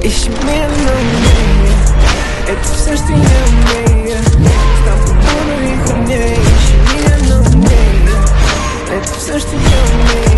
ищи меня на мне. Это все, что я умею. С тобой буду и умнее. Ищи меня на мне. Это все, что я умею.